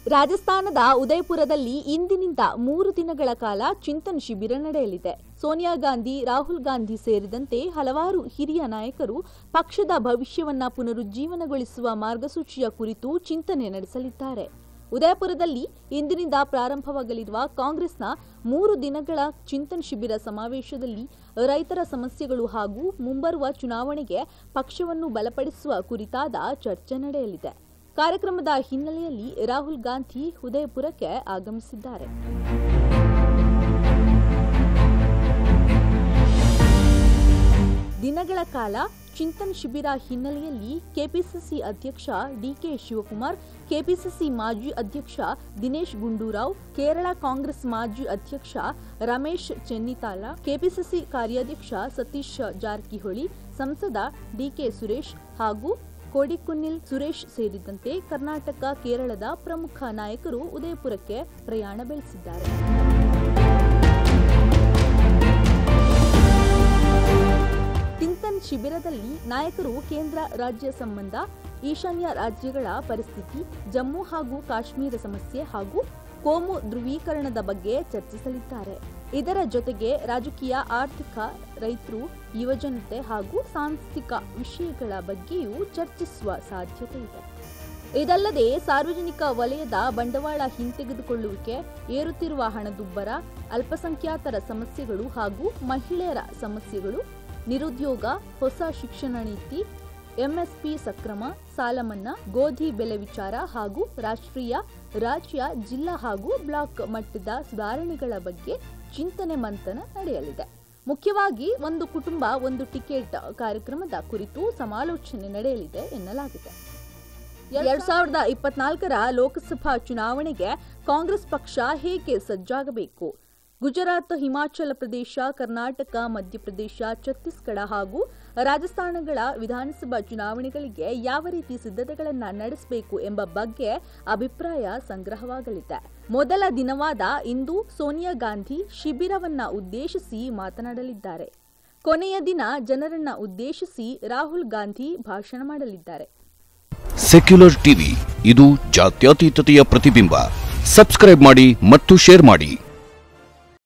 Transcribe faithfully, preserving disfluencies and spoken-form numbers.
ರಾಜಸ್ಥಾನದ ಉದಯಪುರದಲ್ಲಿ ಇಂದಿನಿಂದ ಮೂರು ದಿನಗಳ ಕಾಲ ಚಿಂತನ್ ಶಿಬಿರ ನಡೆಯಲಿದೆ. ಸೋನಿಯಾ ಗಾಂಧಿ, ರಾಹುಲ್ ಗಾಂಧಿ ಸೇರಿದಂತೆ ಹಲವಾರು ಹಿರಿಯ ನಾಯಕರು ಪಕ್ಷದ ಭವಿಷ್ಯವನ್ನ ಪುನರುಜ್ಜೀವನಗೊಳಿಸುವ ಮಾರ್ಗಸೂಚಿಯ ಕುರಿತು ಚಿಂತನೆ ನಡೆಸಲಿದ್ದಾರೆ. ಉದಯಪುರದಲ್ಲಿ ಇಂದಿನಿಂದ ಪ್ರಾರಂಭವಾಗಲಿರುವ ಕಾಂಗ್ರೆಸ್ನ ಮೂರು ದಿನಗಳ ಚಿಂತನ್ ಶಿಬಿರ ಸಮಾವೇಶದಲ್ಲಿ ರೈತರ ಸಮಸ್ಯೆಗಳು ಹಾಗೂ ಮುಂಬರುವ ಚುನಾವಣೆಗೆ ಪಕ್ಷವನ್ನು ಬಲಪಡಿಸುವ ಕುರಿತಾದ ಚರ್ಚೆ ನಡೆಯಲಿದೆ. ಕಾರ್ಯಕ್ರಮದ ಹಿನ್ನೆಲೆಯಲ್ಲಿ ರಾಹುಲ್ ಗಾಂಧಿ ಉದಯಪುರಕ್ಕೆ ಆಗಮಿಸಿದ್ದಾರೆ. ದಿನಗಳ ಕಾಲ ಚಿಂತನ್ ಶಿಬಿರ ಹಿನ್ನೆಲೆಯಲ್ಲಿ ಕೆಪಿಸಿಸಿ ಅಧ್ಯಕ್ಷ ಡಿಕೆ ಶಿವಕುಮಾರ್, ಕೆಪಿಸಿಸಿ ಮಾಜಿ ಅಧ್ಯಕ್ಷ ದಿನೇಶ್ ಗುಂಡೂರಾವ್, ಕೇರಳ ಕಾಂಗ್ರೆಸ್ ಮಾಜಿ ಅಧ್ಯಕ್ಷ ರಮೇಶ್ ಚೆನ್ನಿತಾಲ, ಕೆಪಿಸಿಸಿ ಕಾರ್ಯಾಧ್ಯಕ್ಷ ಸತೀಶ್ ಜಾರಕಿಹೊಳಿ, ಸಂಸದ ಡಿಕೆ ಸುರೇಶ್ ಹಾಗೂ ಕೋಡಿಕುನ್ನಿಲ್ ಸುರೇಶ್ ಸೇರಿದಂತೆ ಕರ್ನಾಟಕ, ಕೇರಳದ ಪ್ರಮುಖ ನಾಯಕರು ಉದಯಪುರಕ್ಕೆ ಪ್ರಯಾಣ ಬೆಳೆಸಿದ್ದಾರೆ. ಚಿಂತನ್ ಶಿಬಿರದಲ್ಲಿ ನಾಯಕರು ಕೇಂದ್ರ ರಾಜ್ಯ ಸಂಬಂಧ, ಈಶಾನ್ಯ ರಾಜ್ಯಗಳ ಪರಿಸ್ಥಿತಿ, ಜಮ್ಮು ಹಾಗೂ ಕಾಶ್ಮೀರ ಸಮಸ್ಯೆ ಹಾಗೂ ಕೋಮು ಧ್ರುವೀಕರಣದ ಬಗ್ಗೆ ಚರ್ಚಿಸಲಿದ್ದಾರೆ. ಇದರ ಜೊತೆಗೆ ರಾಜಕೀಯ, ಆರ್ಥಿಕ, ರೈತರು, ಯುವಜನತೆ ಹಾಗೂ ಸಾಂಸ್ಥಿಕ ವಿಷಯಗಳ ಬಗ್ಗೆಯೂ ಚರ್ಚಿಸುವ ಸಾಧ್ಯತೆ ಇದೆ. ಇದಲ್ಲದೆ ಸಾರ್ವಜನಿಕ ವಲಯದ ಬಂಡವಾಳ ಹಿಂತೆಗೆದುಕೊಳ್ಳುವಿಕೆ, ಏರುತ್ತಿರುವ ಹಣದುಬ್ಬರ, ಅಲ್ಪಸಂಖ್ಯಾತರ ಸಮಸ್ಯೆಗಳು ಹಾಗೂ ಮಹಿಳೆಯರ ಸಮಸ್ಯೆಗಳು, ನಿರುದ್ಯೋಗ, ಹೊಸ ಶಿಕ್ಷಣ ನೀತಿ, ಎಂಎಸ್ಪಿ ಸಕ್ರಮ, ಸಾಲ ಮನ್ನಾ, ಗೋಧಿ ಬೆಲೆ ವಿಚಾರ ಹಾಗೂ ರಾಷ್ಟ್ರೀಯ, ರಾಜ್ಯ, ಜಿಲ್ಲಾ ಹಾಗೂ ಬ್ಲಾಕ್ ಮಟ್ಟದ ಸುಧಾರಣೆಗಳ ಬಗ್ಗೆ ಚಿಂತನೆ ಮಂಥನ ನಡೆಯಲಿದೆ. ಮುಖ್ಯವಾಗಿ ಒಂದು ಕುಟುಂಬ ಒಂದು ಟಿಕೆಟ್ ಕಾರ್ಯಕ್ರಮದ ಕುರಿತು ಸಮಾಲೋಚನೆ ನಡೆಯಲಿದೆ ಎನ್ನಲಾಗಿದೆ. ಎರಡ್ ಸಾವಿರದ ಇಪ್ಪತ್ನಾಲ್ಕರ ಲೋಕಸಭಾ ಚುನಾವಣೆಗೆ ಕಾಂಗ್ರೆಸ್ ಪಕ್ಷ ಹೇಗೆ ಸಜ್ಜಾಗಬೇಕು? ಗುಜರಾತ್, ಹಿಮಾಚಲ ಪ್ರದೇಶ, ಕರ್ನಾಟಕ, ಮಧ್ಯಪ್ರದೇಶ, ಛತ್ತೀಸ್ಗಢ ಹಾಗೂ ರಾಜಸ್ಥಾನಗಳ ವಿಧಾನಸಭಾ ಚುನಾವಣೆಗಳಿಗೆ ಯಾವ ರೀತಿ ಸಿದ್ಧತೆಗಳನ್ನು ನಡೆಸಬೇಕು ಎಂಬ ಬಗ್ಗೆ ಅಭಿಪ್ರಾಯ ಸಂಗ್ರಹವಾಗಲಿದೆ. ಮೊದಲ ದಿನವಾದ ಇಂದು ಸೋನಿಯಾ ಗಾಂಧಿ ಶಿಬಿರವನ್ನ ಉದ್ದೇಶಿಸಿ ಮಾತನಾಡಲಿದ್ದಾರೆ. ಕೊನೆಯ ದಿನ ಜನರನ್ನ ಉದ್ದೇಶಿಸಿ ರಾಹುಲ್ ಗಾಂಧಿ ಭಾಷಣ ಮಾಡಲಿದ್ದಾರೆ. ಸೆಕ್ಯುಲರ್ ಟಿವಿ, ಇದು ಜಾತ್ಯತೀತತೆಯ ಪ್ರತಿಬಿಂಬ. ಸಬ್ಸ್ಕ್ರೈಬ್ ಮಾಡಿ ಮತ್ತು ಶೇರ್ ಮಾಡಿ.